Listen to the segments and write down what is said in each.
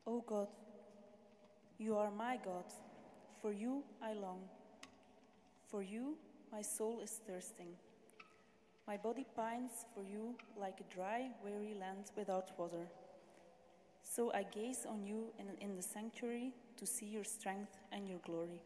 O God, you are my God, for you I long. For you my soul is thirsting. My body pines for you like a dry, weary land without water. So I gaze on you in the sanctuary to see your strength and your glory.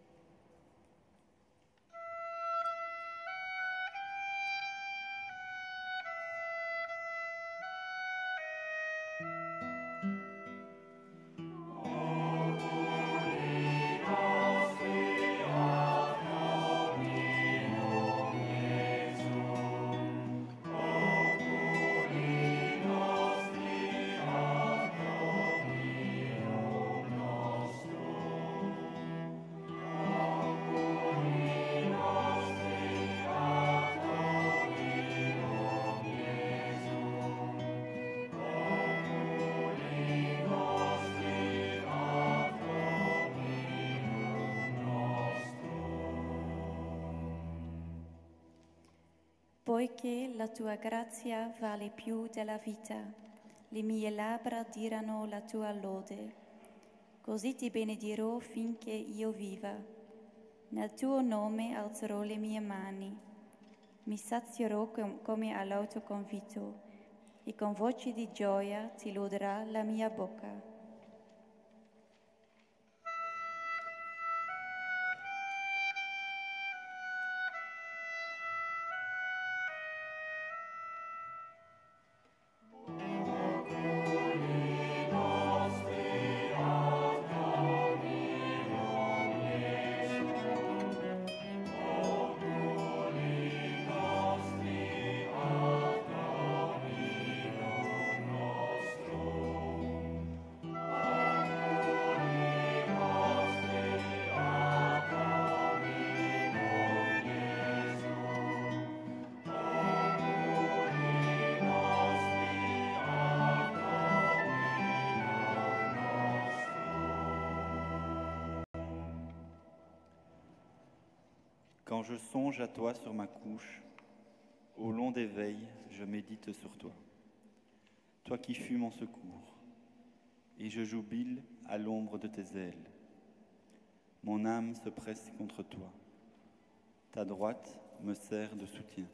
Poiché la tua grazia vale più della vita, le mie labbra diranno la tua lode. Così ti benedirò finché io viva. Nel tuo nome alzerò le mie mani. Mi sazierò come all'autoconvito e con voce di gioia ti loderà la mia bocca. Quand je songe à toi sur ma couche, au long des veilles, je médite sur toi. Toi qui fus mon secours, et je jubile à l'ombre de tes ailes. Mon âme se presse contre toi. Ta droite me sert de soutien.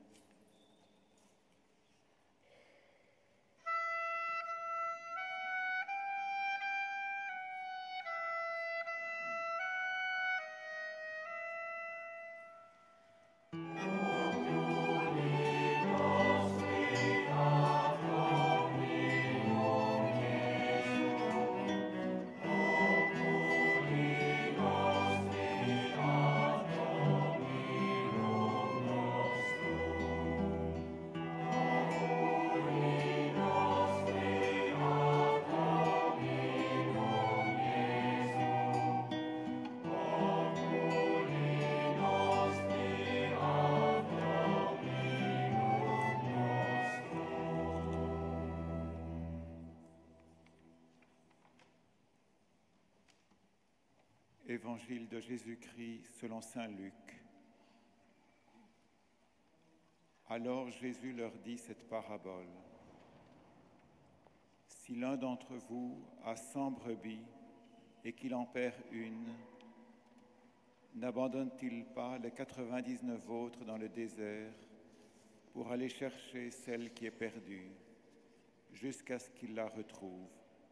Évangile de Jésus-Christ selon saint Luc. Alors Jésus leur dit cette parabole. Si l'un d'entre vous a 100 brebis et qu'il en perd une, n'abandonne-t-il pas les 99 autres dans le désert pour aller chercher celle qui est perdue, jusqu'à ce qu'il la retrouve?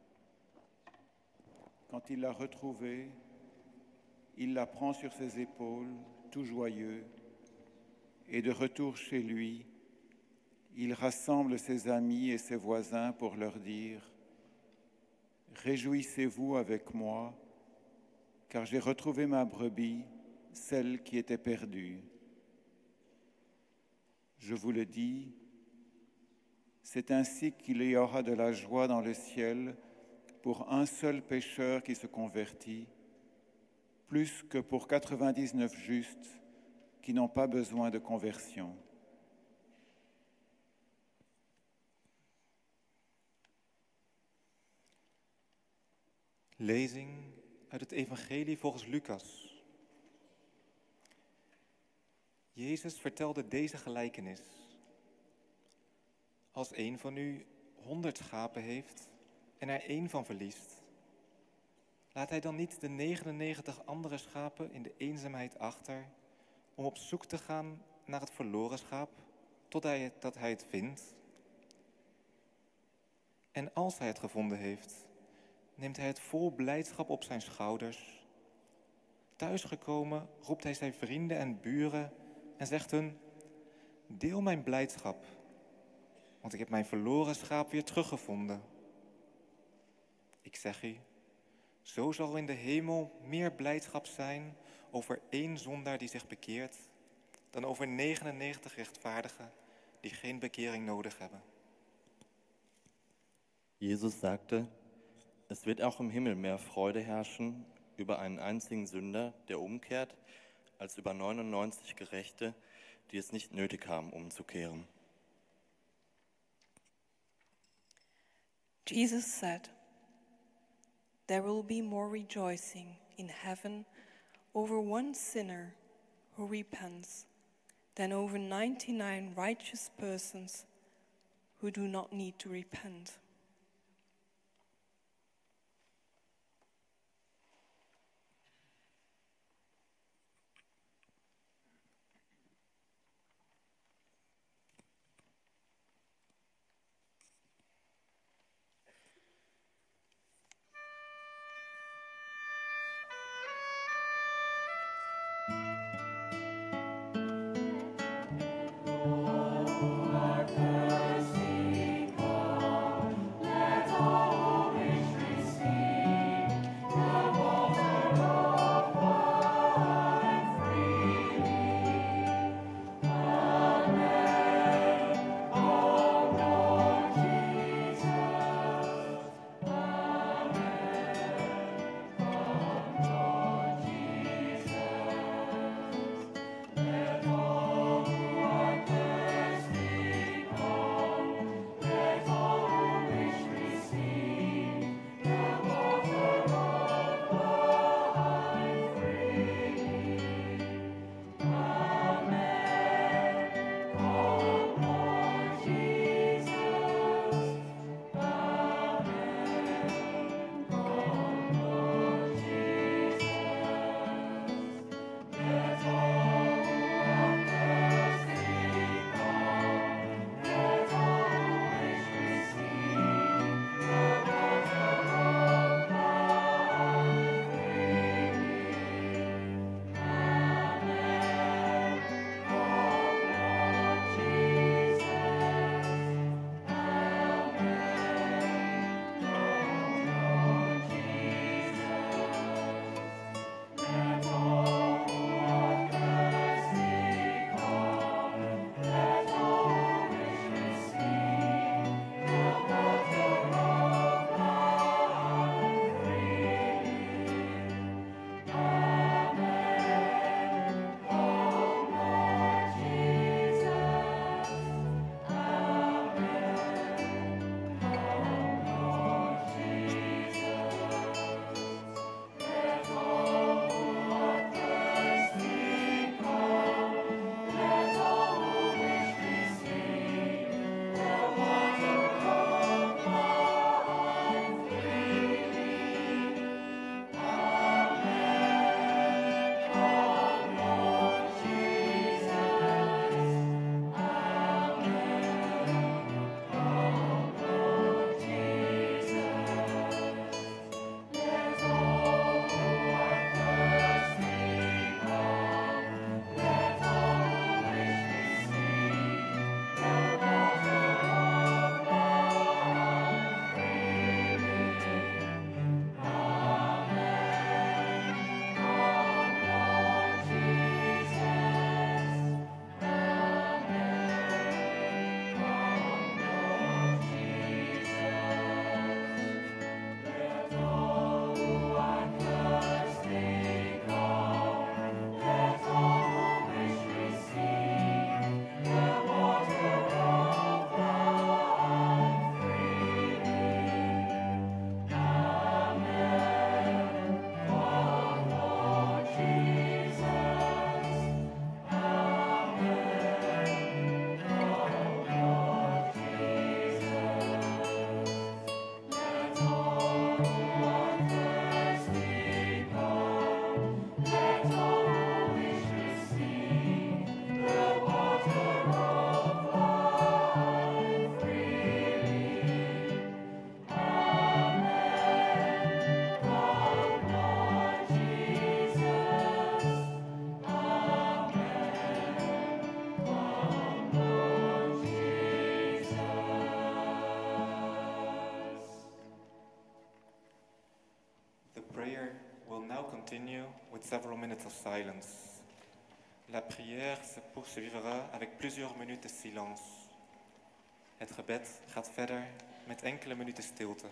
Quand il l'a retrouvée, il la prend sur ses épaules, tout joyeux, et de retour chez lui, il rassemble ses amis et ses voisins pour leur dire « Réjouissez-vous avec moi, car j'ai retrouvé ma brebis, celle qui était perdue. » Je vous le dis, c'est ainsi qu'il y aura de la joie dans le ciel pour un seul pécheur qui se convertit, plus que pour 99 justes qui n'ont pas besoin de conversion. Lezing uit het Evangelie volgens Lucas. Jezus vertelde deze gelijkenis. Als een van u 100 schapen heeft en er 1 van verliest, laat hij dan niet de 99 andere schapen in de eenzaamheid achter, om op zoek te gaan naar het verloren schaap, totdat hij het vindt? En als hij het gevonden heeft, neemt hij het vol blijdschap op zijn schouders. Thuisgekomen roept hij zijn vrienden en buren en zegt hun: deel mijn blijdschap, want ik heb mijn verloren schaap weer teruggevonden. Ik zeg u, zo zal in de hemel meer blijdschap zijn over 1 zondaar die zich bekeert, dan over 99 rechtvaardigen die geen bekering nodig hebben. Jesus sagte, es wird auch im Himmel mehr Freude herrschen über einen einzigen Sünder, der umkehrt, als über 99 Gerechte, die es nicht nötig haben, umzukehren. Jesus said, there will be more rejoicing in heaven over one sinner who repents than over 99 righteous persons who do not need to repent. prayer will now continue with several minutes of silence. La prière se poursuivra avec plusieurs minutes de silence. Het gebed gaat verder met enkele minuten stilte.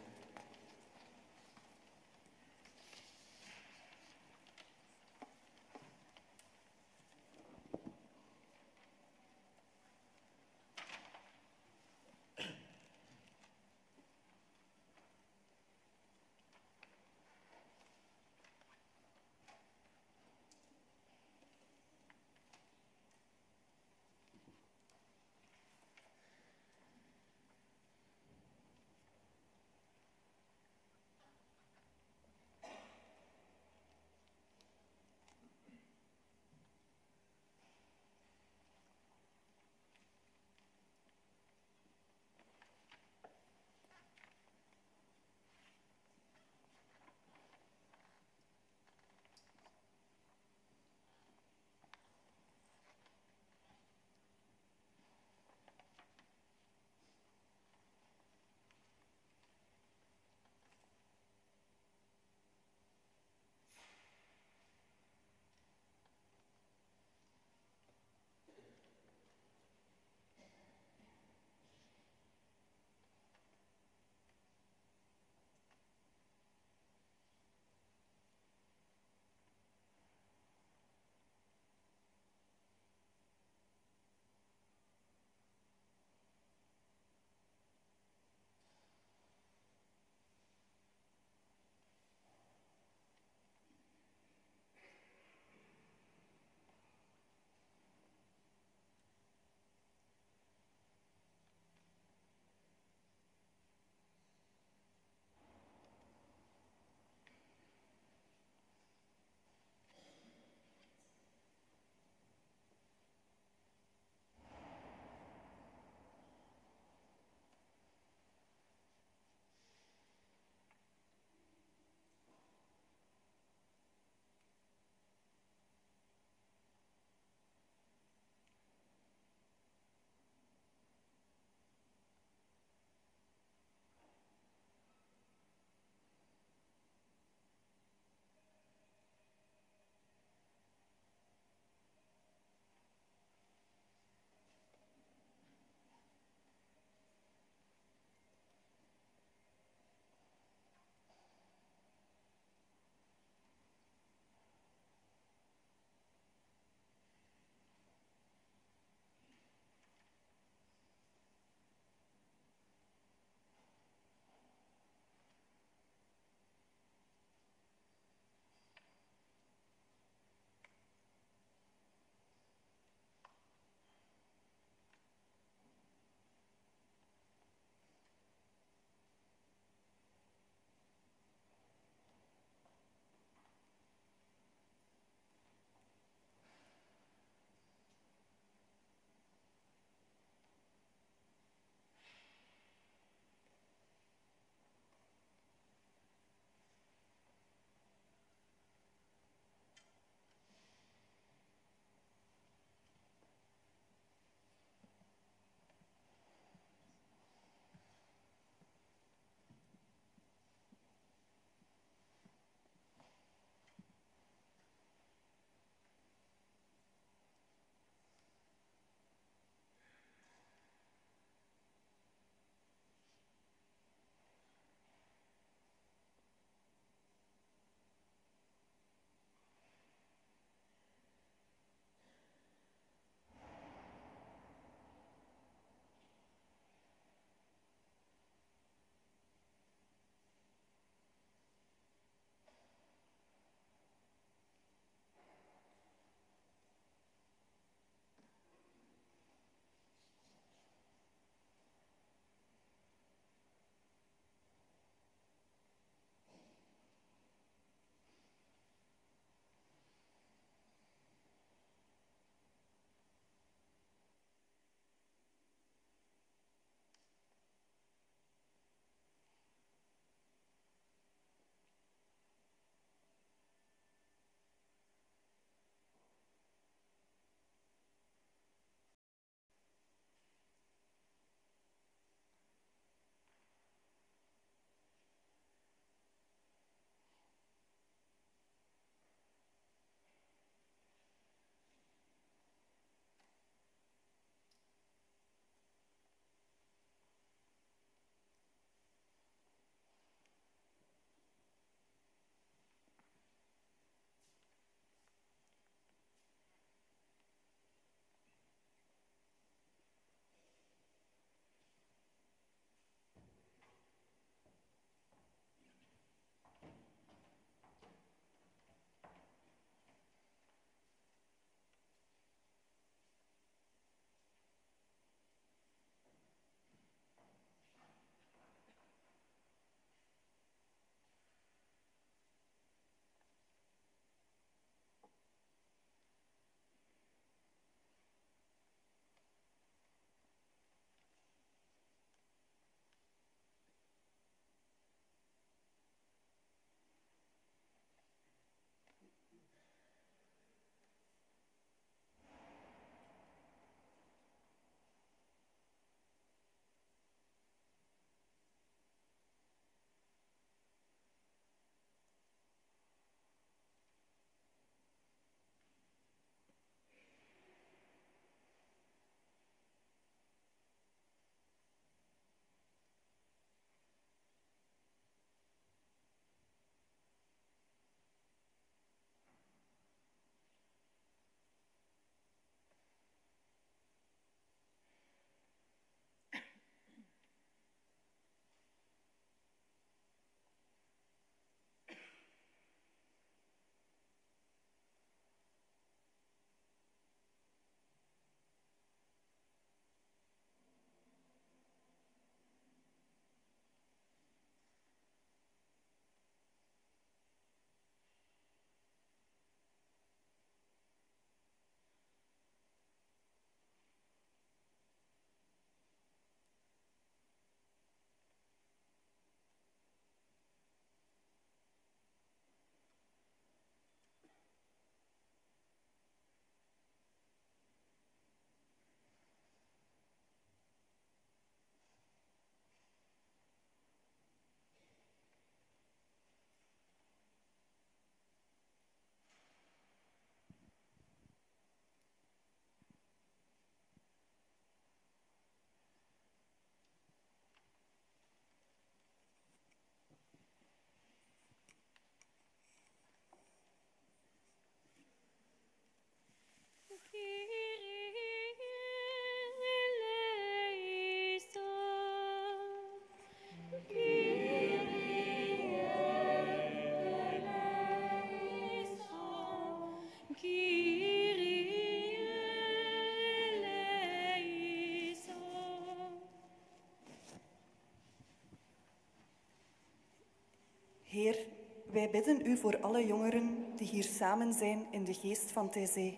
Heer, wij bidden u voor alle jongeren die hier samen zijn in de geest van Taizé.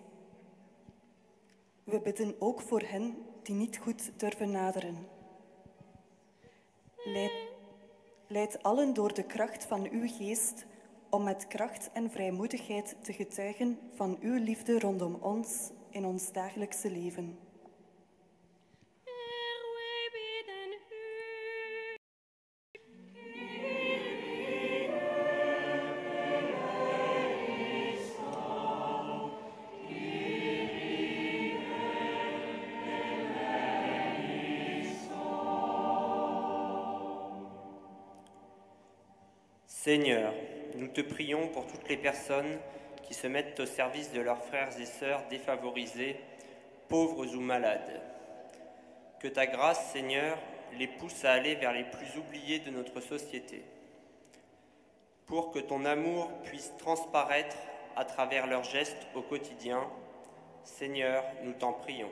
We bidden ook voor hen die niet goed durven naderen. Leid allen door de kracht van uw geest om met kracht en vrijmoedigheid te getuigen van uw liefde rondom ons in ons dagelijkse leven. Seigneur, nous te prions pour toutes les personnes qui se mettent au service de leurs frères et sœurs défavorisés, pauvres ou malades. Que ta grâce, Seigneur, les pousse à aller vers les plus oubliés de notre société. Pour que ton amour puisse transparaître à travers leurs gestes au quotidien, Seigneur, nous t'en prions.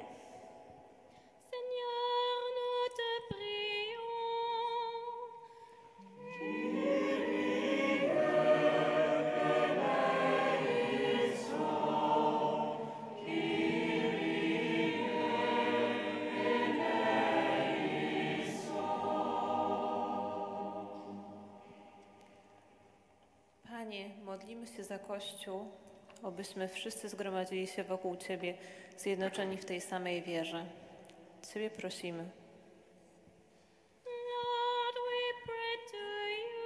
Panie, modlimy się za Kościół, abyśmy wszyscy zgromadzili się wokół Ciebie, zjednoczeni w tej samej wierze. Ciebie prosimy. Lord, we pray to you.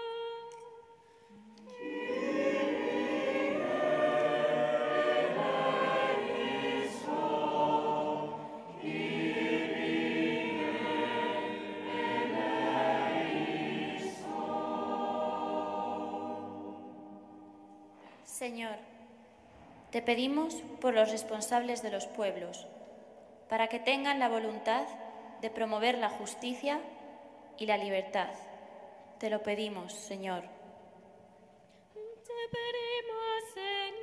Señor, te pedimos por los responsables de los pueblos, para que tengan la voluntad de promover la justicia y la libertad. Te lo pedimos, Señor. Te pedimos, Señor.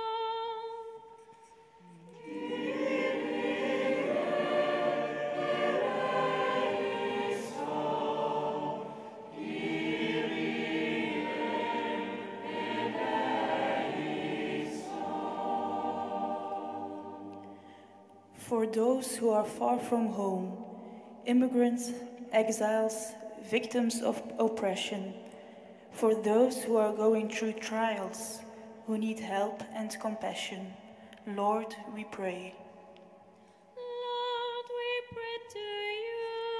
For those who are far from home, immigrants, exiles, victims of oppression, for those who are going through trials, who need help and compassion, Lord, we pray. Lord, we pray to you.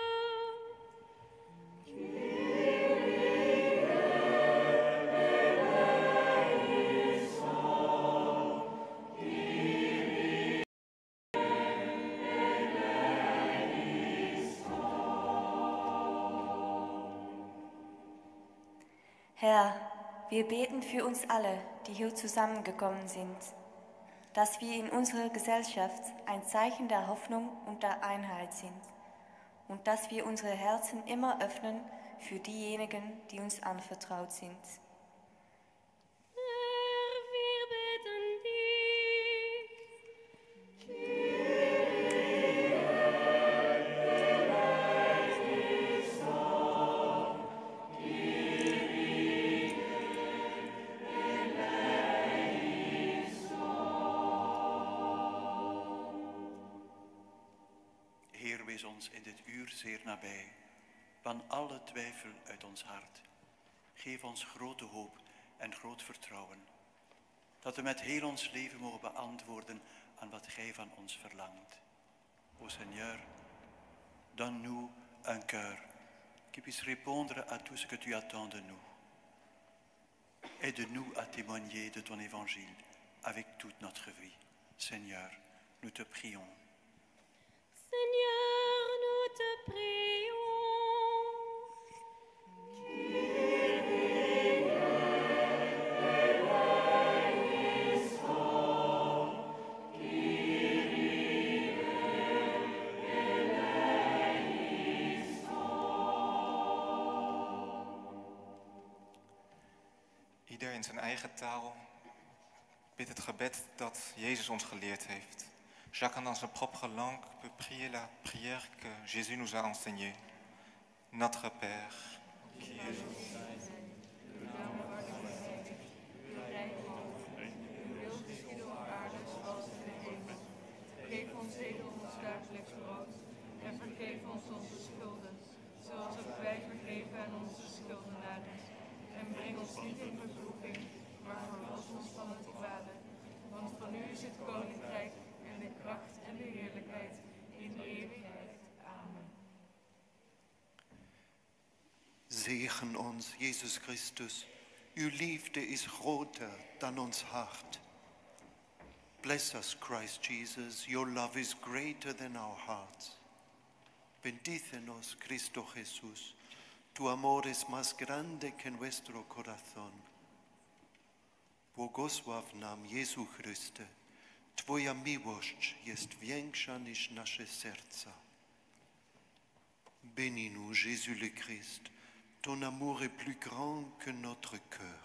Herr, wir beten für uns alle, die hier zusammengekommen sind, dass wir in unserer Gesellschaft ein Zeichen der Hoffnung und der Einheit sind und dass wir unsere Herzen immer öffnen für diejenigen, die uns anvertraut sind. Herr, wir bitten dich. Heer, wees ons in dit uur zeer nabij. Ban alle twijfel uit ons hart. Geef ons grote hoop en groot vertrouwen. Dat we met heel ons leven mogen beantwoorden aan wat Gij van ons verlangt. O Seigneur, donne-nous un cœur qui puisse répondre à tout ce que tu attends de nous. Aide-nous à témoigner de ton évangile avec toute notre vie. Seigneur, nous te prions. Seigneur, nous te prions. Ieder in zijn eigen taal bidt het gebed dat Jezus ons geleerd heeft. Chacun dans sa propre langue peut prier la prière que Jésus nous a enseignée. Notre Père, qui es aux cieux, niet in vervloeking, maar verlos ons van het kwade. Want van u is het koninkrijk en de kracht en de heerlijkheid in eeuwigheid. Amen. Zegen ons, Jezus Christus. Uw liefde is groter dan ons hart. Bless us, Christ Jesus. Your love is greater than our hearts. Bendícenos, Cristo Jesús. Tu amor es más grande que nuestro corazón. Błogosław nam, Jezu Chryste. Twoja miłość jest większa niż nasze serca. Bénis-nous, Jésus le Christ. Ton amour est plus grand que notre cœur.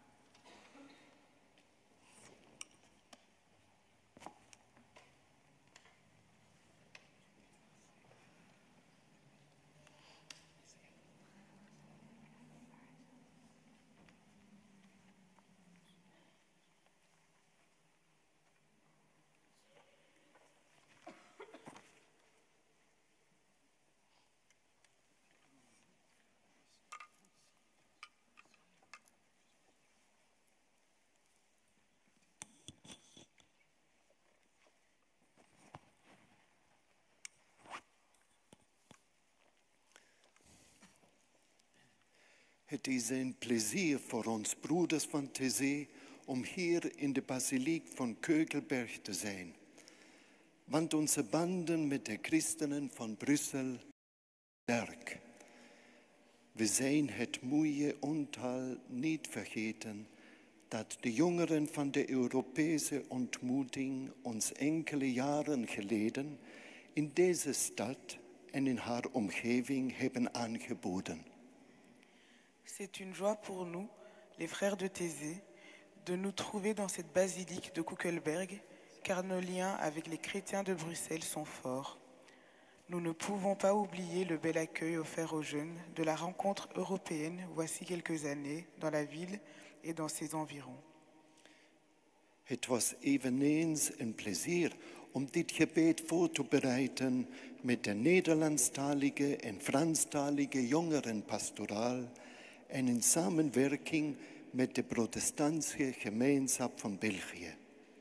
Het is een plezier voor ons broeders van Taizé om hier in de basiliek van Kögelberg te zijn. Want onze banden met de christenen van Brussel sterk. We zijn het mooie ontal niet vergeten dat de jongeren van de Europese ontmoeting ons enkele jaren geleden in deze stad en in haar omgeving hebben aangeboden. C'est une joie pour nous, les frères de Taizé, de nous trouver dans cette basilique de Kuckelberg, car nos liens avec les chrétiens de Bruxelles sont forts. Nous ne pouvons pas oublier le bel accueil offert aux jeunes de la rencontre européenne voici quelques années dans la ville et dans ses environs. Het was eveneens een plezier om dit gebed voor te bereiden met de Nederlandstalige en Franstalige jongerenpastoraal en in samenwerking met de protestantse gemeenschap van België.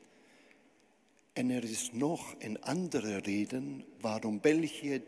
En er is nog een andere reden waarom we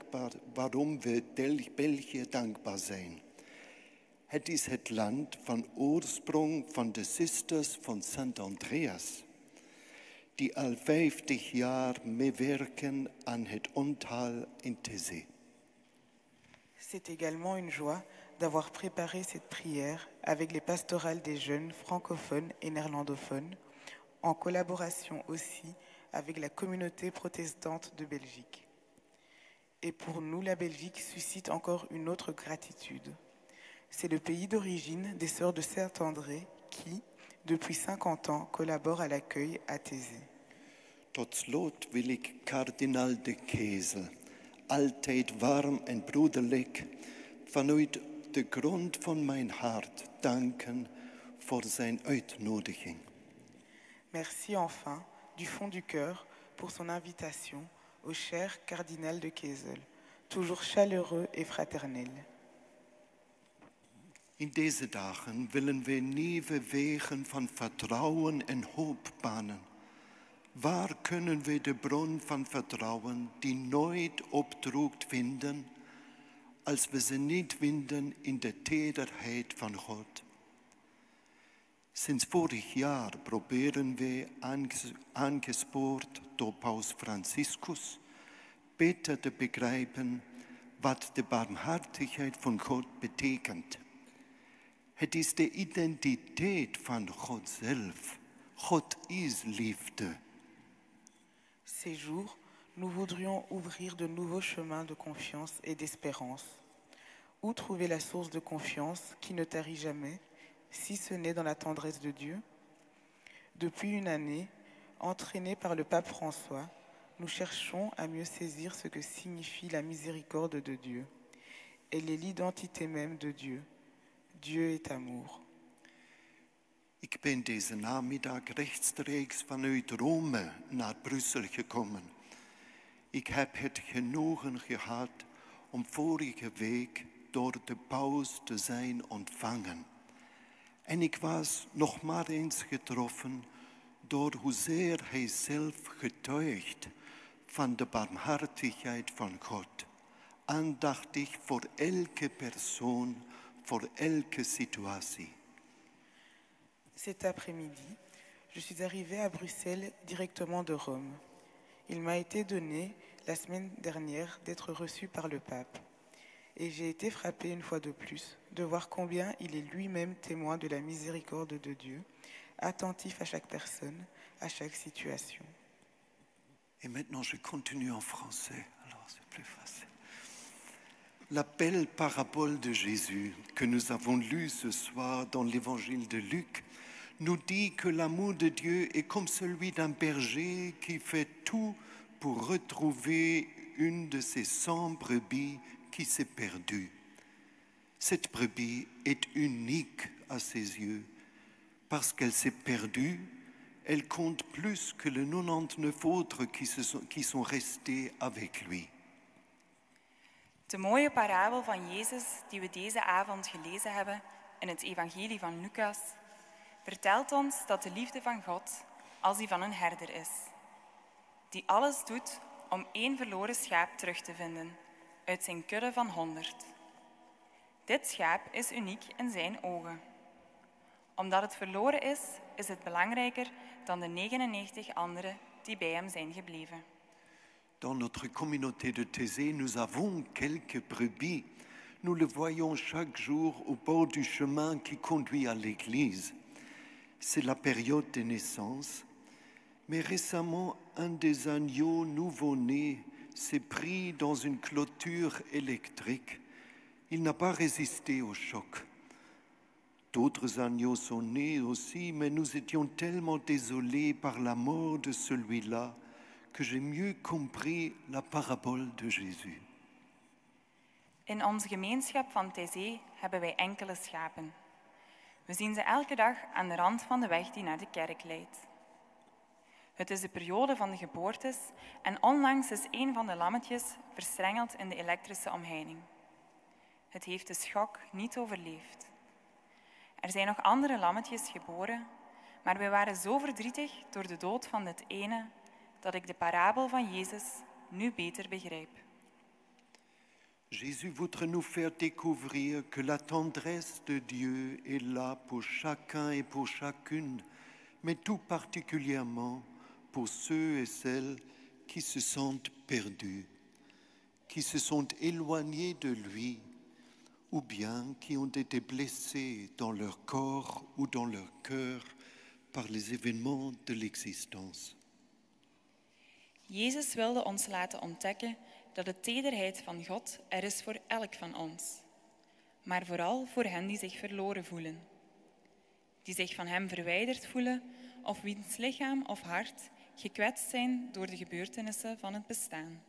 België dankbaar zijn. Het is het land van oorsprong van de zusters van St. Andreas, die al 50 jaar meewerken aan het onthaal in Taizé. C'est également une joie d'avoir préparé cette prière avec les pastorales des jeunes francophones et néerlandophones, en collaboration aussi avec la communauté protestante de Belgique. Et pour nous, la Belgique suscite encore une autre gratitude. C'est le pays d'origine des Sœurs de Saint-André qui, depuis 50 ans, collabore à l'accueil à Taizé. Tot slot wil ik kardinaal de Kezel, altijd warm en broederlijk, vanuit de grond van mijn hart danken voor zijn uitnodiging. Merci enfin, du fond du cœur, pour son invitation au cher cardinal de Kezel, toujours chaleureux et fraternel. In deze dagen willen we nieuwe wegen van vertrouwen en hoop banen. Waar kunnen we de bron van vertrouwen die nooit opdroogt vinden, als we ze niet vinden in de tederheid van God? Sinds vorig jaar proberen we, aangespoord door Paus Franciscus, beter te begrijpen wat de barmhartigheid van God betekent. Het is de identiteit van God zelf. God is liefde. Ces jours, nous voudrions ouvrir de nouveaux chemins de confiance et d'espérance. Où trouver la source de confiance qui ne tarit jamais, si ce n'est dans la tendresse de Dieu? Depuis une année, entraînés par le pape François, nous cherchons à mieux saisir ce que signifie la miséricorde de Dieu. Elle est l'identité même de Dieu. Dieu est amour. Ik ben deze namiddag rechtstreeks vanuit Rome naar Brussel gekomen. Ik heb het genoegen gehad om vorige week door de paus te zijn ontvangen. En ik was nog maar eens getroffen door hoezeer hij zelf getuigt van de barmhartigheid van God. Aandachtig voor elke persoon, voor elke situatie. Cet après-midi, je suis arrivée à Bruxelles directement de Rome. Il m'a été donné la semaine dernière d'être reçu par le pape. Et j'ai été frappée une fois de plus de voir combien il est lui-même témoin de la miséricorde de Dieu, attentif à chaque personne, à chaque situation. Et maintenant, je continue en français, alors c'est plus facile. La belle parabole de Jésus que nous avons lue ce soir dans l'évangile de Luc nous dit que l'amour de Dieu est comme celui d'un berger qui fait tout pour retrouver une de ses 100 brebis qui s'est perdue. Cette brebis est unique à ses yeux. Parce qu'elle s'est perdue, elle compte plus que les 99 autres qui sont restés avec lui. De mooie parabel van Jezus die we deze avond gelezen hebben in het evangelie van Lucas vertelt ons dat de liefde van God als die van een herder is, die alles doet om 1 verloren schaap terug te vinden uit zijn kudde van 100. Dit schaap is uniek in zijn ogen. Omdat het verloren is, is het belangrijker dan de 99 anderen die bij hem zijn gebleven. Dans notre communauté de Thésée, nous avons quelques brebis. Nous le voyons chaque jour au bord du chemin qui conduit à l'église. C'est la période des naissances. Mais récemment, un des agneaux nouveau-nés s'est pris dans une clôture électrique. Il n'a pas résisté au choc. D'autres agneaux sont nés aussi, mais nous étions tellement désolés par la mort de celui-là que j'ai mieux compris la parabole de Jésus. In onze gemeenschap van Thésée hebben wij enkele schapen. We zien ze elke dag aan de rand van de weg die naar de kerk leidt. Het is de periode van de geboortes en onlangs is een van de lammetjes verstrengeld in de elektrische omheining. Het heeft de schok niet overleefd. Er zijn nog andere lammetjes geboren, maar wij waren zo verdrietig door de dood van dit ene dat ik de parabel van Jezus nu beter begrijp. Jésus voudrait nous faire découvrir que la tendresse de Dieu est là pour chacun et pour chacune, mais tout particulièrement pour ceux et celles qui se sentent perdus, qui se sont éloignés de lui, ou bien qui ont été blessés dans leur corps ou dans leur cœur par les événements de l'existence. Jezus wilde ons laten ontdekken dat de tederheid van God er is voor elk van ons, maar vooral voor hen die zich verloren voelen, die zich van hem verwijderd voelen of wiens lichaam of hart gekwetst zijn door de gebeurtenissen van het bestaan.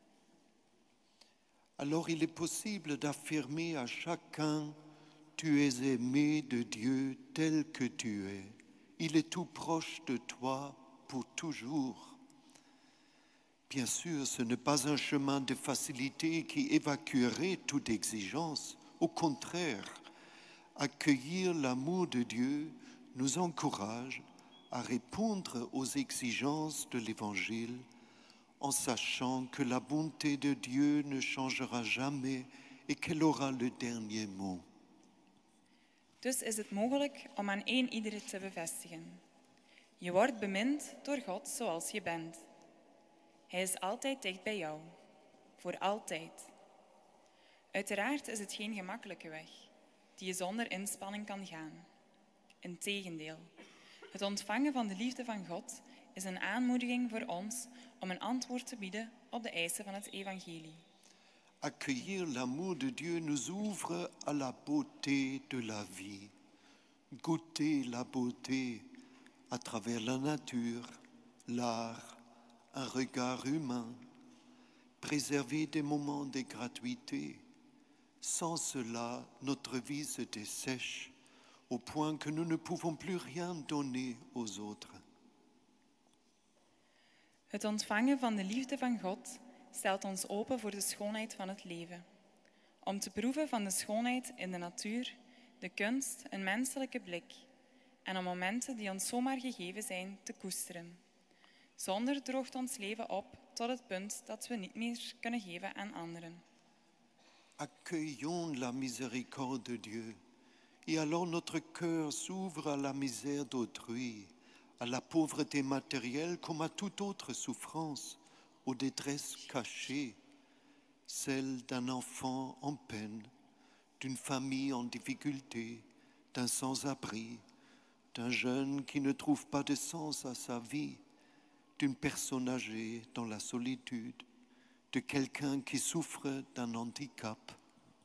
Alors il est possible d'affirmer à chacun, tu es aimé de Dieu tel que tu es. Il est tout proche de toi pour toujours. Bien sûr, ce n'est pas un chemin de facilité qui évacuerait toute exigence. Au contraire, accueillir l'amour de Dieu nous encourage à répondre aux exigences de l'Évangile en sachant que la bonté de Dieu ne changera jamais et qu'elle aura le dernier mot. Dus is het mogelijk om aan ieder te bevestigen. Je wordt bemind door God zoals je bent. Hij is altijd dicht bij jou. Voor altijd. Uiteraard is het geen gemakkelijke weg, die je zonder inspanning kan gaan. Integendeel, het ontvangen van de liefde van God is een aanmoediging voor ons om een antwoord te bieden op de eisen van het evangelie. Accueillir l'amour de Dieu nous ouvre à la beauté de la vie. Goûter la beauté à travers la nature, l'art, un regard humain. Préserver des moments de gratuité. Sans cela, notre vie se dessèche au point que nous ne pouvons plus rien donner aux autres. Het ontvangen van de liefde van God stelt ons open voor de schoonheid van het leven. Om te proeven van de schoonheid in de natuur, de kunst een menselijke blik en om momenten die ons zomaar gegeven zijn te koesteren. Zonder droogt ons leven op tot het punt dat we niet meer kunnen geven aan anderen. Accueillons la miséricorde de Dieu, et alors notre cœur s'ouvre à la misère d'autrui, à la pauvreté matérielle comme à toute autre souffrance, aux détresses cachées, celle d'un enfant en peine, d'une famille en difficulté, d'un sans-abri, d'un jeune qui ne trouve pas de sens à sa vie, d'une personne âgée dans la solitude, de quelqu'un qui souffre d'un handicap.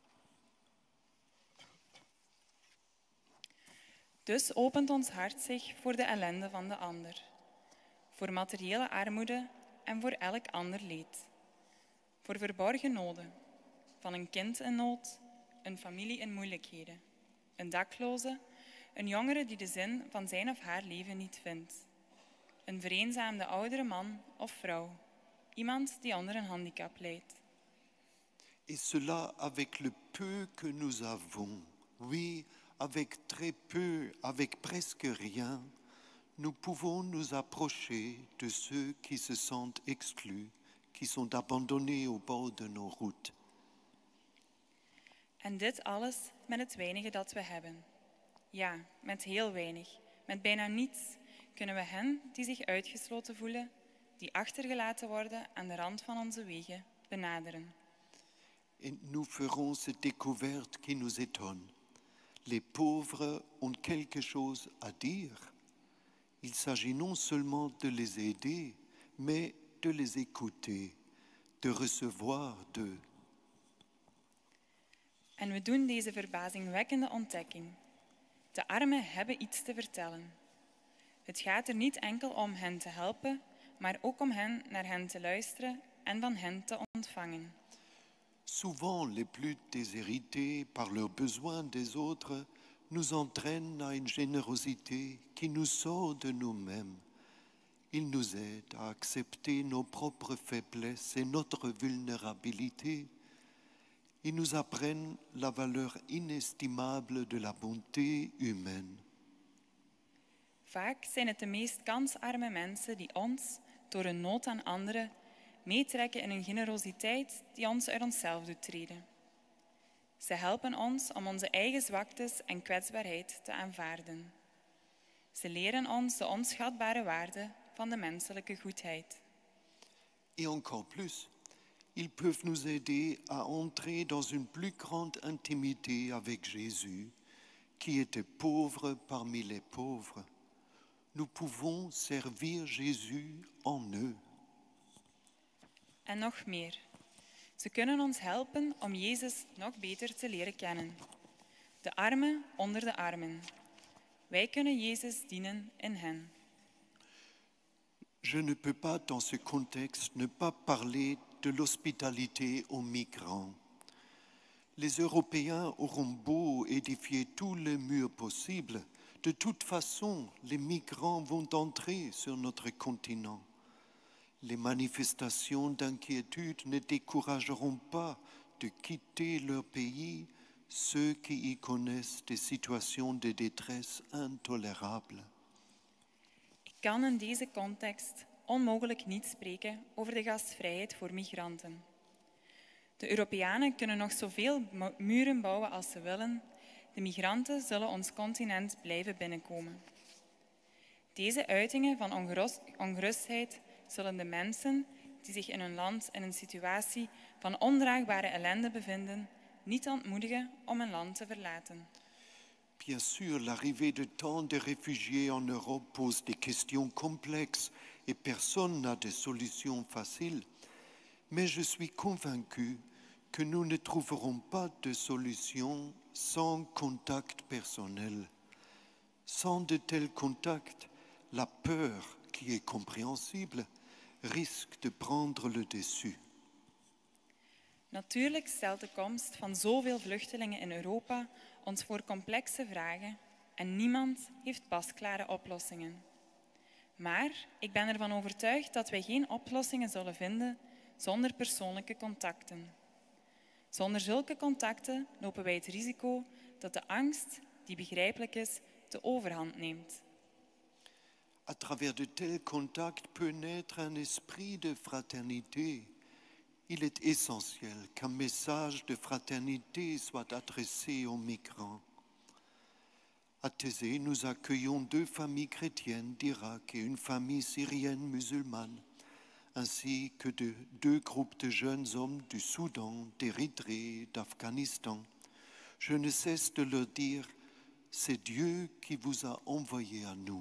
Dus opent ons hart zich voor de ellende van de ander, voor materiële armoede en voor elk ander leed, voor verborgen noden, van een kind in nood, een familie in moeilijkheden, een dakloze, een jongere die de zin van zijn of haar leven niet vindt, een vereenzaamde oudere man of vrouw, iemand die onder een handicap lijdt. Et cela avec le peu que nous avons, oui, avec très peu, avec presque rien, nous pouvons nous approcher de ceux qui se sentent exclus, qui sont abandonnés au bord de nos routes. En dit alles met het weinige dat we hebben. Ja, met heel weinig, met bijna niets, kunnen we hen die zich uitgesloten voelen, die achtergelaten worden aan de rand van onze wegen, benaderen. Et nous ferons cette découverte qui nous étonne. Les pauvres ont quelque chose à dire. Il s'agit non seulement de les aider, mais de les écouter, de recevoir d'eux. En we doen deze verbazingwekkende ontdekking. De armen hebben iets te vertellen. Het gaat er niet enkel om hen te helpen, maar ook om naar hen te luisteren en van hen te ontvangen. Souvent, les plus déshérités, par leurs besoins des autres, nous entraînent à une générosité qui nous sort de nous-mêmes. Ils nous aident à accepter nos propres faiblesses et notre vulnérabilité. Ils nous apprennent la valeur inestimable de la bonté humaine. Vaak zijn het de meest kansarme mensen die ons, door hun nood aan anderen, meetrekken in een generositeit die ons uit onszelf doet treden. Ze helpen ons om onze eigen zwaktes en kwetsbaarheid te aanvaarden. Ze leren ons de onschatbare waarde van de menselijke goedheid. Et encore plus, ils peuvent nous aider à entrer dans une plus grande intimité avec Jésus, qui était pauvre parmi les pauvres. Nous pouvons servir Jésus en eux. En nog meer. Ze kunnen ons helpen om Jezus nog beter te leren kennen. De armen onder de armen. Wij kunnen Jezus dienen in hen. Je ne peux pas dans ce contexte ne pas parler de l'hospitalité aux migrants. Les Européens auront beau édifier tous les murs possibles, de toute façon, les migrants vont entrer sur notre continent. Les manifestations d'inquiétude ne décourageront pas de quitter leur pays ceux qui y connaissent des situations de détresse intolérables. Ik kan in deze context onmogelijk niet spreken over de gastvrijheid voor migranten. De Europeanen kunnen nog zoveel muren bouwen als ze willen. De migranten zullen ons continent blijven binnenkomen. Deze uitingen van ongerustheid zullen de mensen die zich in hun land in een situatie van ondraagbare ellende bevinden, niet ontmoedigen om hun land te verlaten. Bien sûr, l'arrivée de tant de réfugiés en Europe pose des questions complexes et personne n'a de solution facile. Mais je suis convaincu que nous ne trouverons pas de solution sans contact personnel. Sans de tels contacts, la peur, qui est compréhensible, risque de prendre le dessus. Natuurlijk stelt de komst van zoveel vluchtelingen in Europa ons voor complexe vragen en niemand heeft pasklare oplossingen. Maar ik ben ervan overtuigd dat wij geen oplossingen zullen vinden zonder persoonlijke contacten. Zonder zulke contacten lopen wij het risico dat de angst die begrijpelijk is, de overhand neemt. À travers de tels contacts peut naître un esprit de fraternité. Il est essentiel qu'un message de fraternité soit adressé aux migrants. À Thésée, nous accueillons 2 familles chrétiennes d'Irak et une famille syrienne musulmane, ainsi que 2 groupes de jeunes hommes du Soudan, d'Érythrée, d'Afghanistan. Je ne cesse de leur dire, c'est Dieu qui vous a envoyé à nous.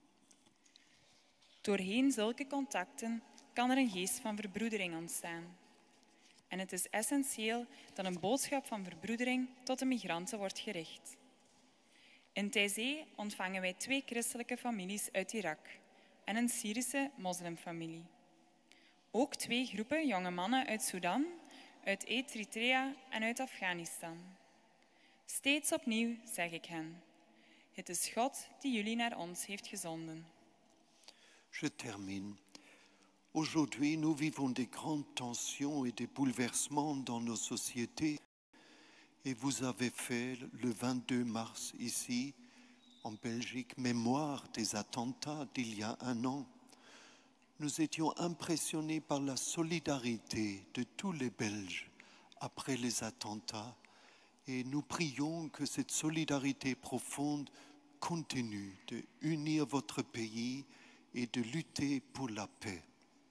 Doorheen zulke contacten kan er een geest van verbroedering ontstaan. En het is essentieel dat een boodschap van verbroedering tot de migranten wordt gericht. In Thésée ontvangen wij 2 christelijke families uit Irak en een Syrische moslimfamilie. Ook 2 groepen jonge mannen uit Sudan, uit Eritrea en uit Afghanistan. Steeds opnieuw zeg ik hen, het is God die jullie naar ons heeft gezonden. Je termine. Aujourd'hui, nous vivons des grandes tensions et des bouleversements dans nos sociétés. Et vous avez fait le 22 mars ici, en Belgique, mémoire des attentats d'il y a un an. Nous étions impressionnés par la solidarité de tous les Belges après les attentats. Et nous prions que cette solidarité profonde continue de unir votre pays et de lutter pour la paix.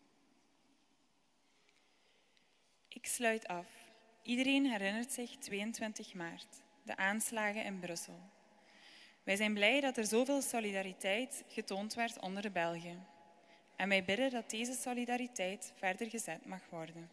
Ik sluit af. Iedereen herinnert zich 22 maart, de aanslagen in Brussel. Wij zijn blij dat er zoveel solidariteit getoond werd onder de Belgen. En wij bidden dat deze solidariteit verder gezet mag worden.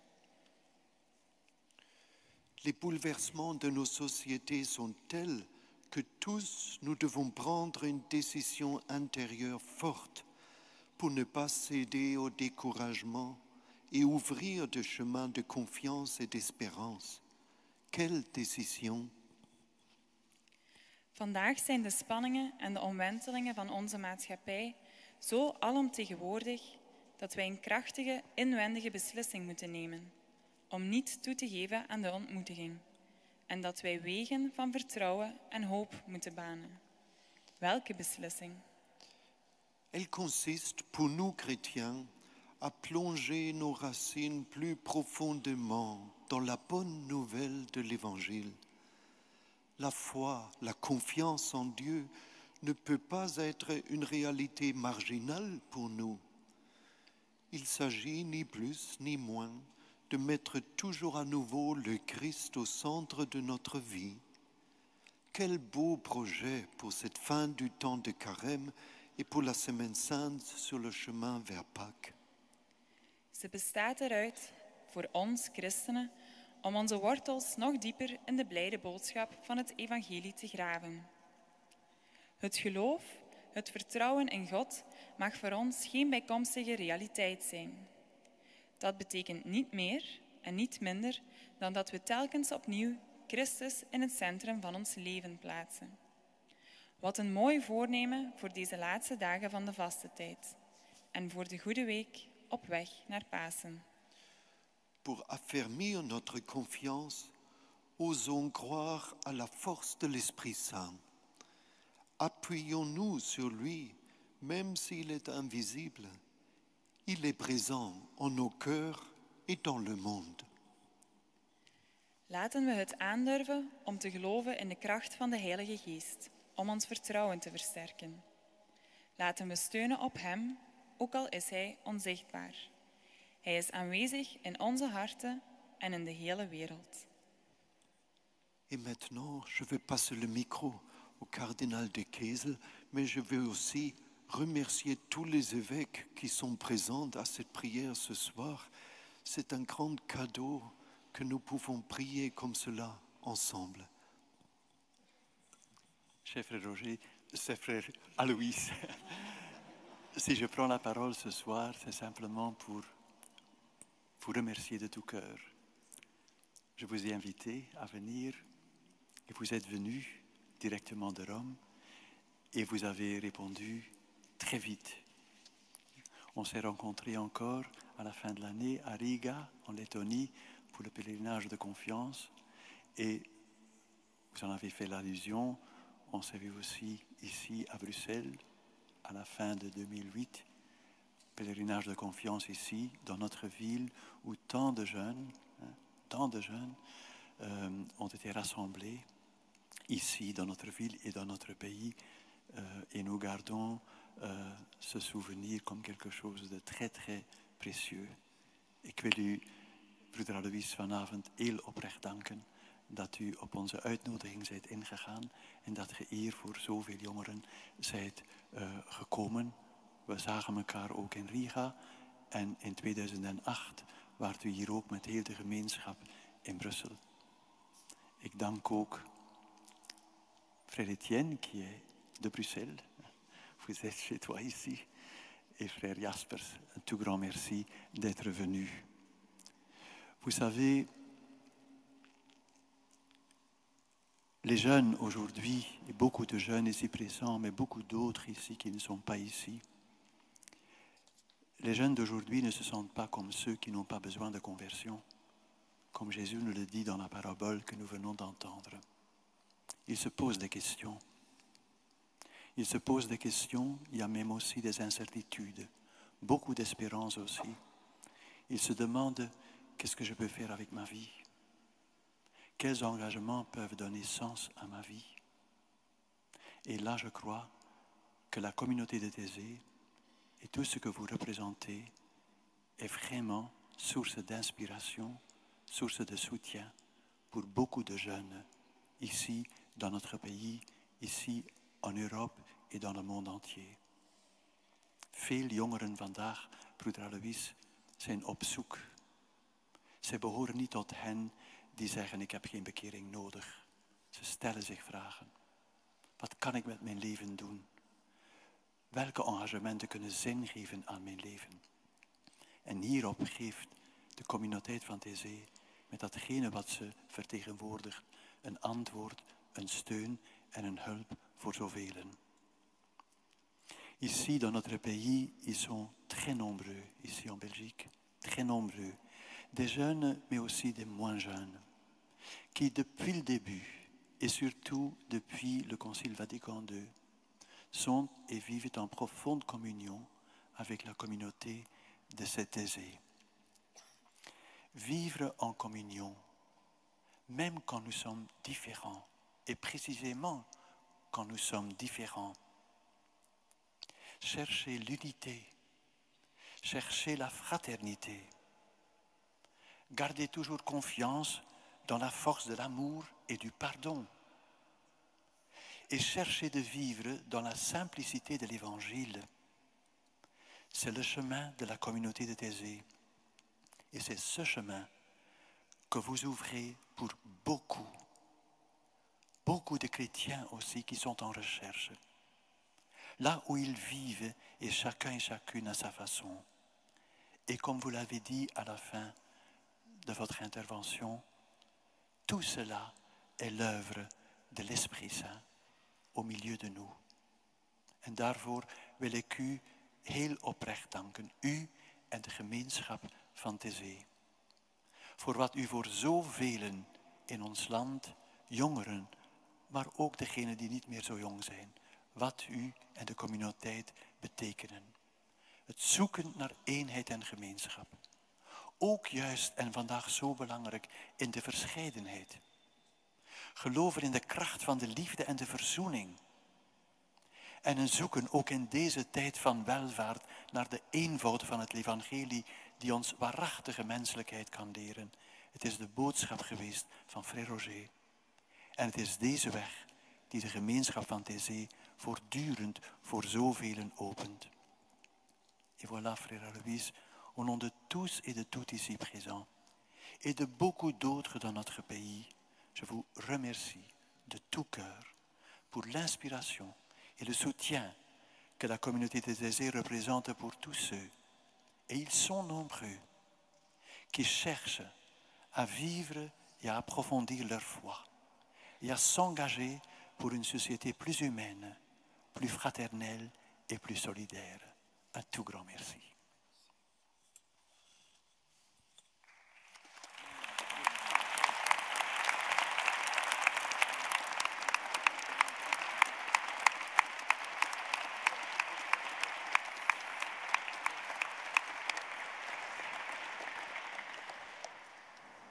Les bouleversements de nos sociétés sont tels que tous nous devons prendre une décision intérieure forte pour ne pas céder au découragement et ouvrir des chemins de confiance et d'espérance. Quelle décision! Vandaag zijn de spanningen en de omwentelingen van onze maatschappij zo alomtegenwoordig dat wij een krachtige inwendige beslissing moeten nemen om niet toe te geven aan de ontmoediging en dat wij wegen van vertrouwen en hoop moeten banen. Welke beslissing? Elle consiste pour nous chrétiens à plonger nos racines plus profondément dans la bonne nouvelle de l'Évangile. La foi, la confiance en Dieu ne peut pas être une réalité marginale pour nous. Il s'agit ni plus ni moins de mettre toujours à nouveau le Christ au centre de notre vie. Quel beau projet pour cette fin du temps de carême et pour la Semaine Sainte sur le chemin vers Pâques. Ze bestaat eruit, voor ons christenen, om onze wortels nog dieper in de blijde boodschap van het evangelie te graven. Het geloof, het vertrouwen in God mag voor ons geen bijkomstige realiteit zijn. Dat betekent niet meer en niet minder dan dat we telkens opnieuw Christus in het centrum van ons leven plaatsen. Wat een mooi voornemen voor deze laatste dagen van de vastentijd en voor de Goede Week op weg naar Pasen. Pour affermir notre confiance, osons croire à la force de l'Esprit Saint. Appuyons-nous sur lui, même s'il est invisible. Il est présent en nos cœurs et dans le monde. Laten we het aandurven om te geloven in de kracht van de Heilige Geest, om ons vertrouwen te versterken. Laten we steunen op Hem, ook al is Hij onzichtbaar. Hij is aanwezig in onze harten en in de hele wereld. Et maintenant, je vais passer le micro au cardinal de Kessel, mais je veux aussi remercier tous les évêques qui sont présents à cette prière ce soir. C'est un grand cadeau que nous pouvons prier comme cela ensemble. Cher frère Roger, cher frère Aloïs, si je prends la parole ce soir, c'est simplement pour vous remercier de tout cœur. Je vous ai invité à venir et vous êtes venus directement de Rome et vous avez répondu très vite. On s'est rencontrés encore à la fin de l'année à Riga, en Lettonie, pour le pèlerinage de confiance et vous en avez fait l'allusion. On s'est vu aussi ici à Bruxelles, à la fin de 2008, pèlerinage de confiance ici, dans notre ville, où tant de jeunes ont été rassemblés, ici, dans notre ville et dans notre pays, et nous gardons ce souvenir comme quelque chose de très, très précieux. Ik wil u, broeder Alois, vanavond heel oprecht danken dat u op onze uitnodiging zijt ingegaan en dat je hier voor zoveel jongeren zijt gekomen. We zagen elkaar ook in Riga en in 2008 waart u hier ook met heel de gemeenschap in Brussel. Ik dank ook frère Etienne qui est de Bruxelles. Vous êtes chez toi ici. Et frère Jaspers, un tout grand merci d'être venu. Vous savez, les jeunes aujourd'hui, et beaucoup de jeunes ici présents, mais beaucoup d'autres ici qui ne sont pas ici, les jeunes d'aujourd'hui ne se sentent pas comme ceux qui n'ont pas besoin de conversion, comme Jésus nous le dit dans la parabole que nous venons d'entendre. Ils se posent des questions. Ils se posent des questions, il y a même aussi des incertitudes, beaucoup d'espérance aussi. Ils se demandent, qu'est-ce que je peux faire avec ma vie? Quels engagements peuvent donner sens à ma vie? Et là, je crois que la communauté de Thésée et tout ce que vous représentez est vraiment source d'inspiration, source de soutien pour beaucoup de jeunes ici dans notre pays, ici en Europe et dans le monde entier. Veel jongeren vandaag, broeder Alois, zijn op zoek. Ze behoren niet tot hen die zeggen, ik heb geen bekering nodig. Ze stellen zich vragen. Wat kan ik met mijn leven doen? Welke engagementen kunnen zin geven aan mijn leven? En hierop geeft de communiteit van Thésée, met datgene wat ze vertegenwoordigt, een antwoord, een steun en een hulp pour zoveel. Ici, dans notre pays, ils sont très nombreux, ici en Belgique, très nombreux. Des jeunes, mais aussi des moins jeunes, qui depuis le début, et surtout depuis le Concile Vatican II, sont et vivent en profonde communion avec la communauté de cette Thésée. Vivre en communion, même quand nous sommes différents, et précisément quand nous sommes différents. Chercher l'unité, chercher la fraternité, garder toujours confiance dans la force de l'amour et du pardon, et chercher de vivre dans la simplicité de l'Évangile. C'est le chemin de la communauté de Thésée. Et c'est ce chemin que vous ouvrez pour beaucoup de chrétiens aussi qui sont en recherche. Là où ils vivent, et chacun et chacune à sa façon. Et comme vous l'avez dit à la fin de votre intervention, tout cela est l'œuvre de l'Esprit Saint au milieu de nous. En daarvoor wil ik u heel oprecht danken, u en de gemeenschap van Thésée. Voor wat u voor zoveel in ons land, jongeren, maar ook degenen die niet meer zo jong zijn, wat u en de communiteit betekenen. Het zoeken naar eenheid en gemeenschap. Ook juist en vandaag zo belangrijk in de verscheidenheid. Geloven in de kracht van de liefde en de verzoening. En een zoeken ook in deze tijd van welvaart naar de eenvoud van het evangelie die ons waarachtige menselijkheid kan leren. Het is de boodschap geweest van Frère Roger. En het is deze weg die de gemeenschap van Thésée voortdurend voor zoveel opent. Et voilà, Frère Alois, au nom de tous et de toutes ici présents, et de beaucoup d'autres dans notre pays, je vous remercie de tout cœur pour l'inspiration et le soutien que la communauté de Thésée représente pour tous ceux, et ils sont nombreux, qui cherchent à vivre et à approfondir leur foi, et à s'engager pour une société plus humaine, plus fraternelle et plus solidaire. Un tout grand merci.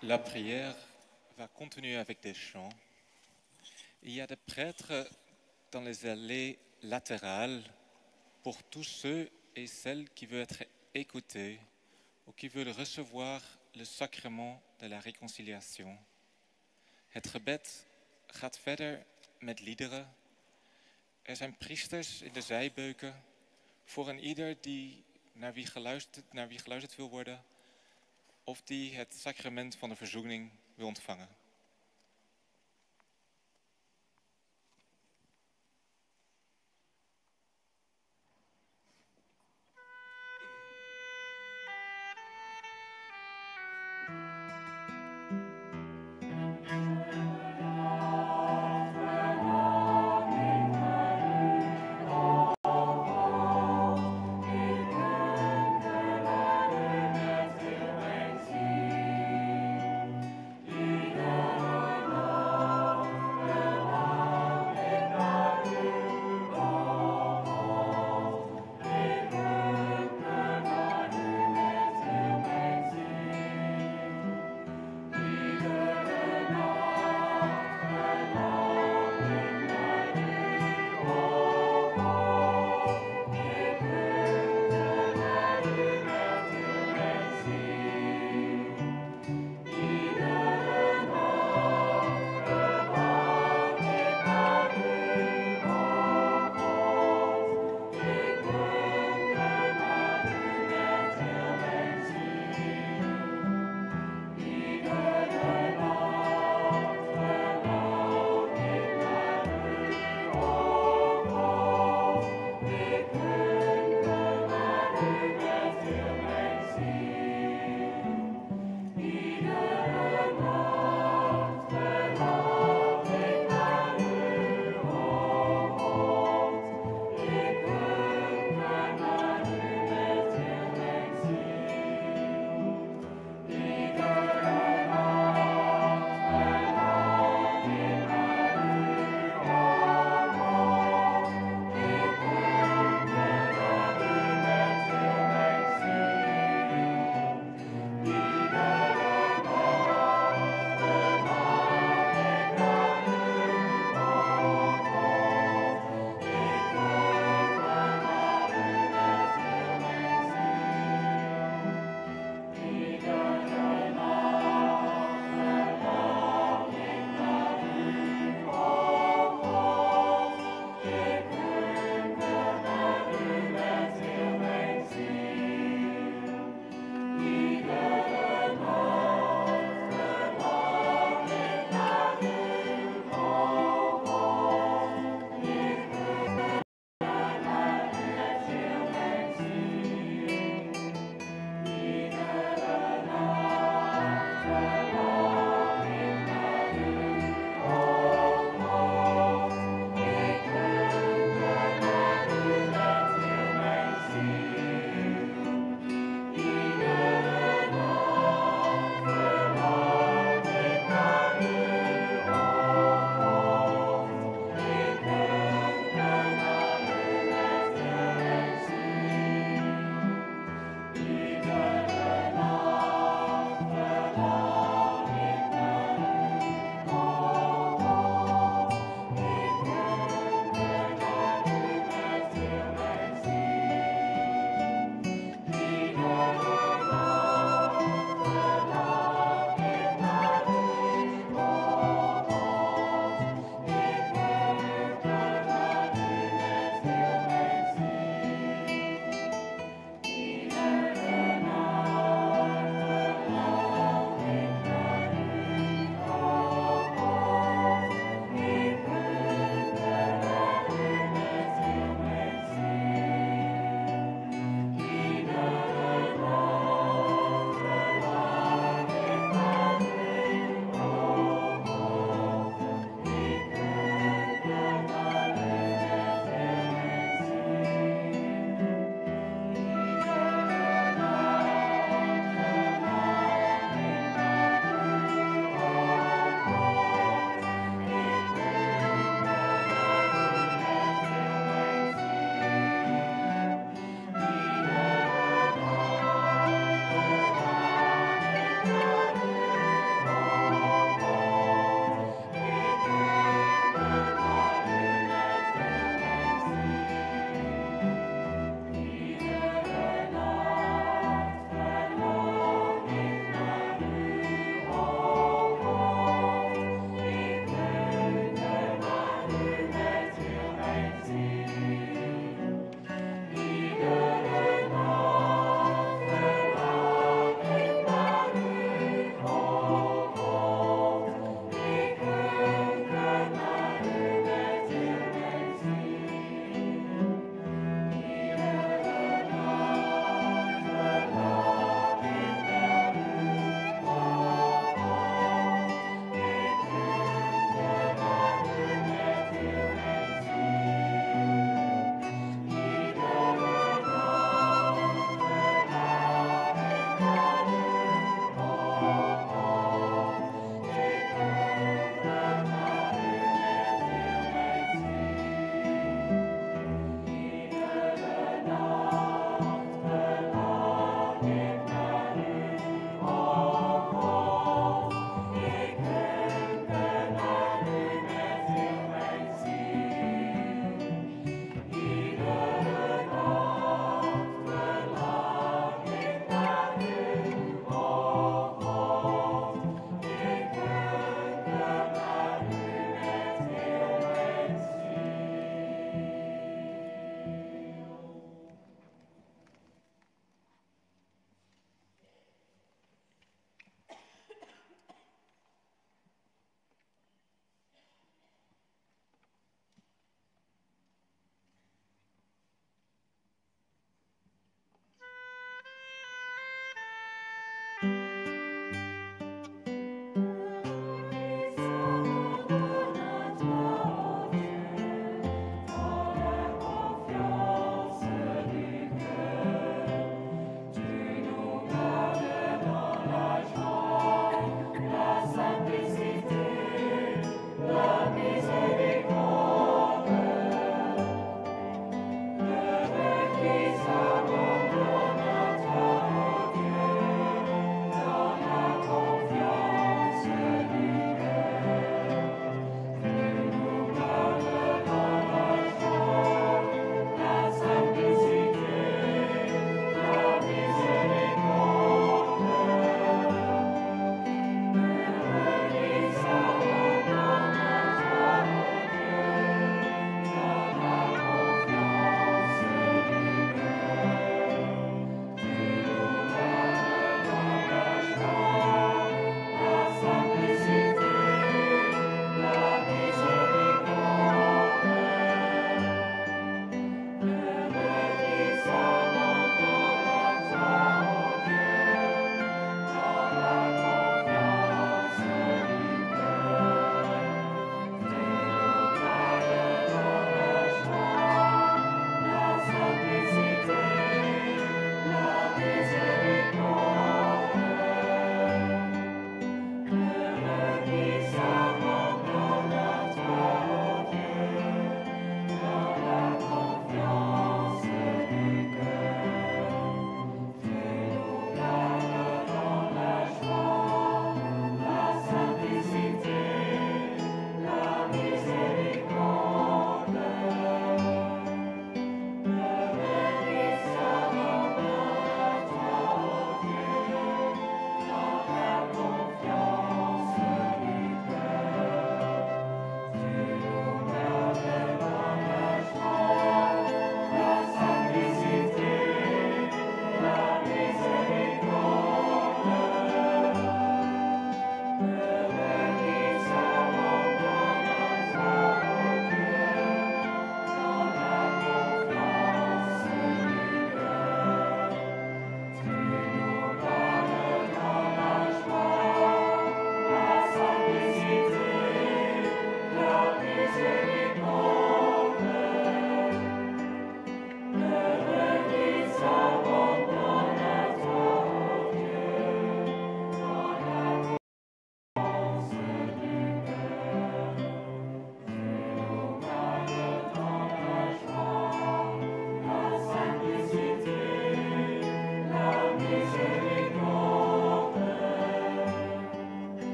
La prière va continuer avec des chants. Il y a des prêtres dans les allées latérales pour tous ceux et celles qui veulent être écoutés ou qui veulent recevoir le sacrement de la réconciliation. Het gebed gaat verder met liederen. Er zijn priesters in de zijbeuken voor een ieder die naar wie geluisterd wil worden of die het sacrament van de verzoening wil ontvangen. Ida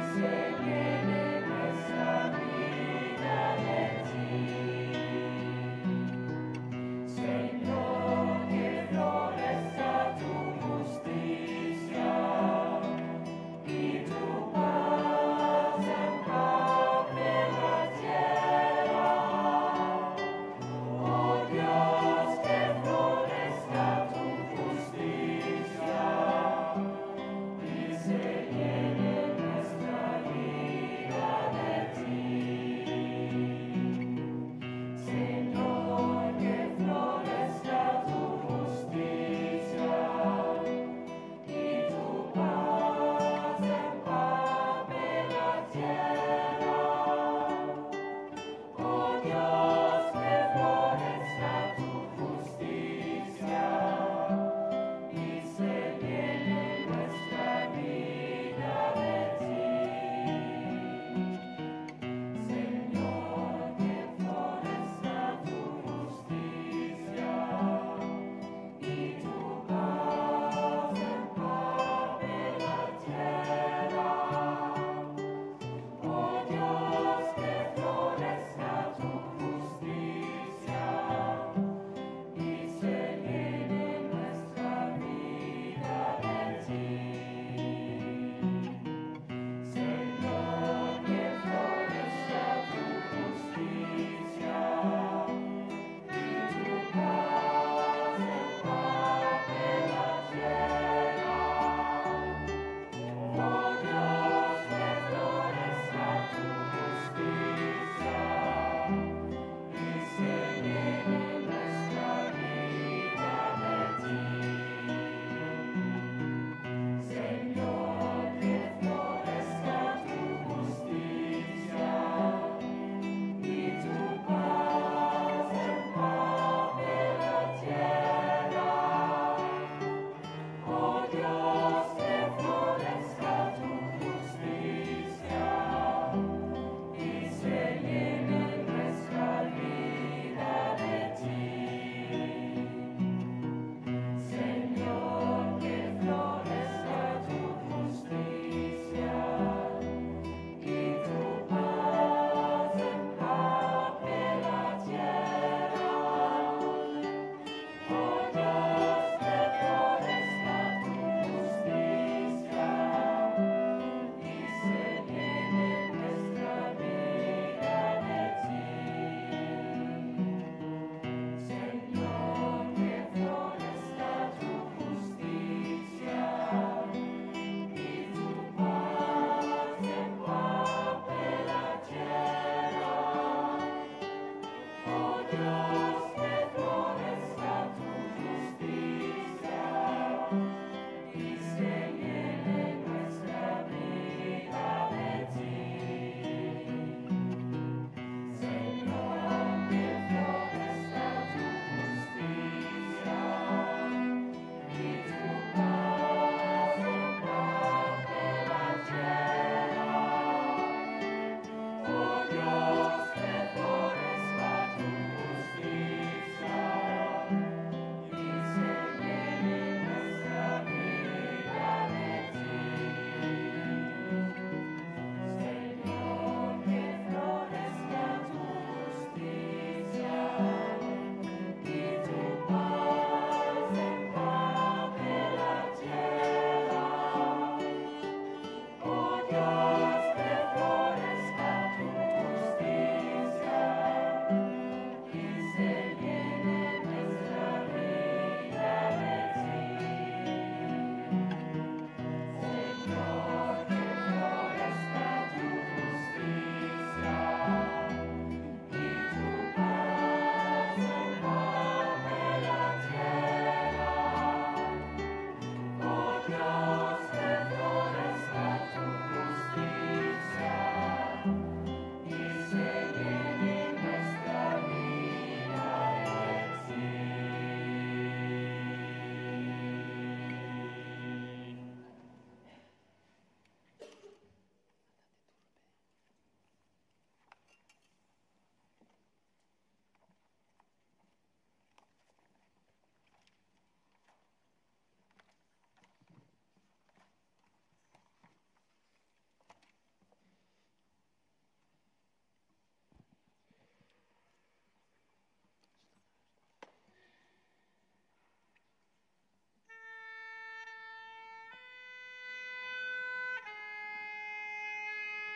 Señor, nuestra vida.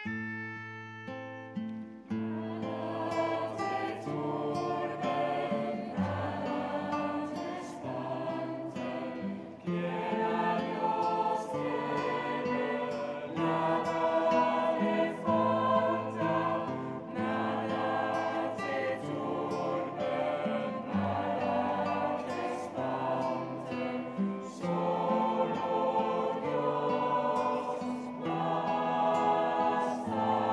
Solo Dios basta.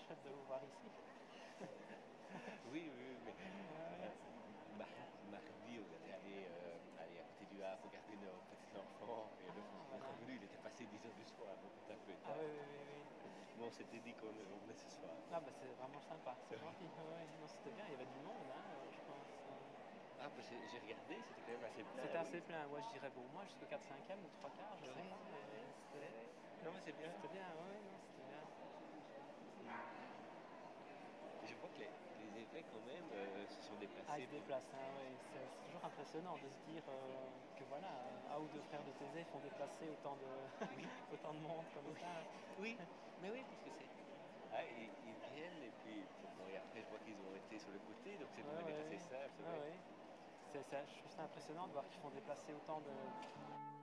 chouette de vous voir ici. Oui, mais mardi, on était allé à côté du Havre regarder nos petits enfants et le revenu, il était passé 10 heures du soir, donc c'était un peu tard. Ah oui. Mais on s'était dit qu'on venait ce soir. Ah bah c'est vraiment sympa, c'est gentil. Ouais. Non, c'était bien, il y avait du monde, hein, je pense. Ah bah j'ai regardé, c'était quand même assez plein. C'était assez plein, ouais, je dirais au moins jusqu'au 4/5e ou 3/4, je sais pas. Non mais c'est bien. C'était bien, oui, non, c'était bien. Je vois que les évêques quand même se sont déplacés. Ah, ils se déplacent, hein, oui. C'est toujours impressionnant de se dire que voilà, un ou deux frères de Thésée font déplacer autant de, autant de monde comme ça. Oui, mais oui, parce que c'est... Ah, ils viennent et puis bon, et après je vois qu'ils ont été sur le côté, donc c'est assez simple. Je trouve ça impressionnant de voir qu'ils font déplacer autant de...